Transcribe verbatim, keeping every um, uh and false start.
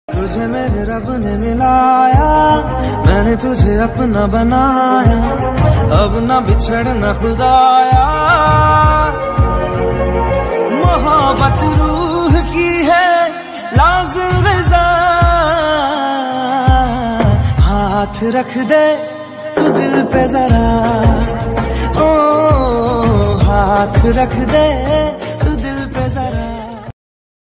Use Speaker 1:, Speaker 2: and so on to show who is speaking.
Speaker 1: तुझे मेरे रब ने मिलाया, मैंने तुझे अपना बनाया, अब ना बिछड़ना खुदाया। मोहब्बत रूह की है लाज़िम ग़िज़ा, हाथ रख दे तू दिल पे जरा, ओ हाथ रख दे